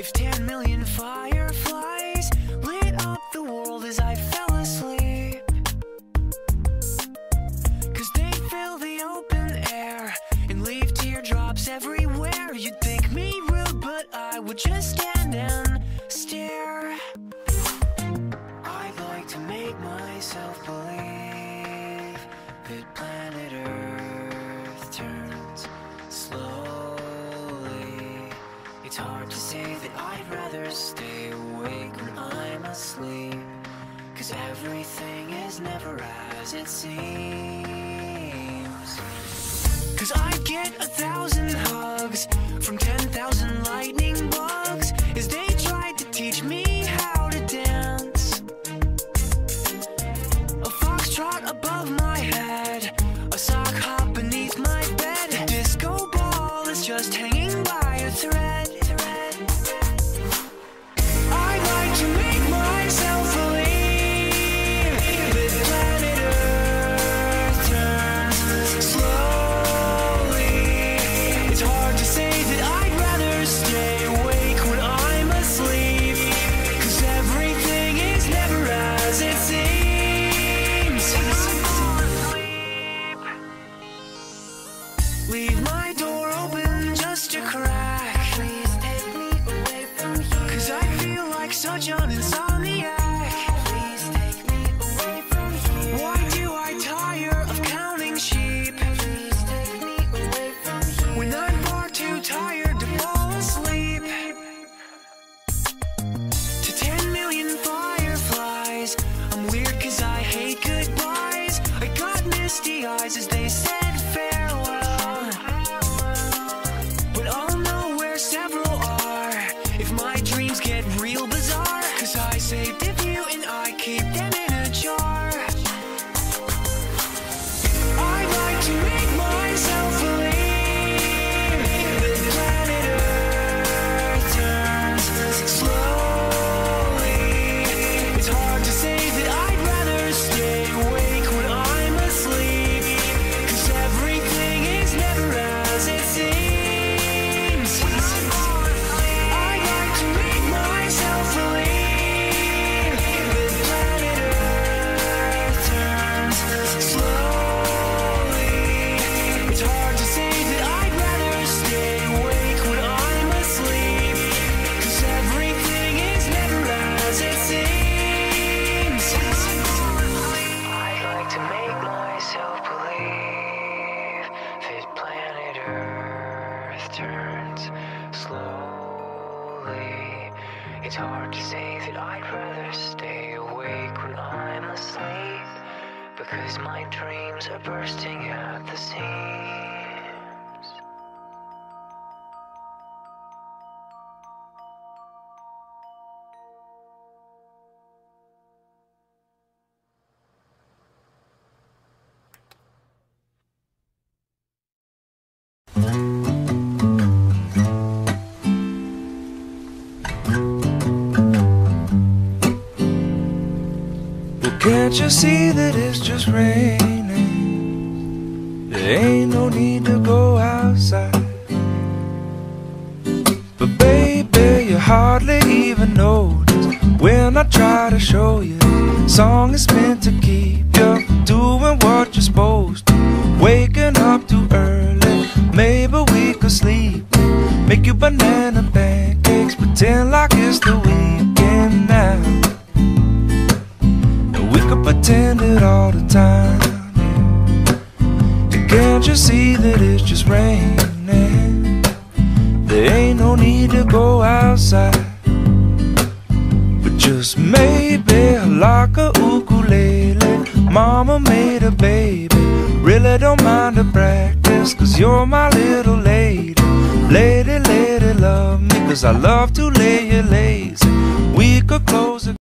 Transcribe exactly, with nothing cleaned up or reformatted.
If ten million fireflies lit up the world as I fell asleep, 'cause they fill the open air and leave teardrops everywhere, you'd think me rude, but I would just stand and stare. I'd like to make myself believe that planet Earth turns slowly. It's hard to say that I'd rather stay awake when I'm asleep, 'cause everything is never as it seems. 'Cause I'd get a thousand hugs from ten thousand lightning bugs as they tried to teach me how to dance. A foxtrot above my head, a sock hop beneath my bed, a disco ball is just hanging by a thread. I'd like to make myself believe that planet Earth turns slowly. It's hard to say that I'd rather stay awake when I'm asleep, 'cause everything is never as it seems. Leave my door open just a crack, please take me away from here, 'cause I feel like such an insomniac. Please take me away from here. Why do I tire of counting sheep? Please take me away from here, when I'm far too tired to fall asleep. To ten million fireflies, I'm weird 'cause I hate goodbyes. I got misty eyes as they said farewell, but I'll know where several are if my dreams get real bizarre, 'cause I saved a few and I keep them in a jar. I'd like to make myself believe that planet Earth turns slowly. It's hard to say that I'd rather stay awake when I'm asleep, 'cause everything is never as it seems. I'd like to make myself believe that planet Earth turns slowly. It's hard to say that I'd rather stay awake when I'm asleep, 'cause everything is never as it seems. I'd like to make myself believe that planet Earth turns slowly. It's hard to say that I'd rather stay awake when I'm asleep, because my dreams are bursting at the seams. Well, can't you see that it's just raining? There ain't no need to go outside. But baby, you hardly even notice when I try to show you the song is meant to keep you doing what you're supposed to. Waking up too early, maybe we could sleep. Make you banana pancakes, pretend like it's the weekend now. And we could pretend it all the time, yeah. And can't you see that it's just raining? There ain't no need to go outside. But just maybe like a ukulele, mama made a baby. Really don't mind the practice, 'cause you're my little lady. Lady, lady, love me, 'cause I love to lay you lazy. We could close it.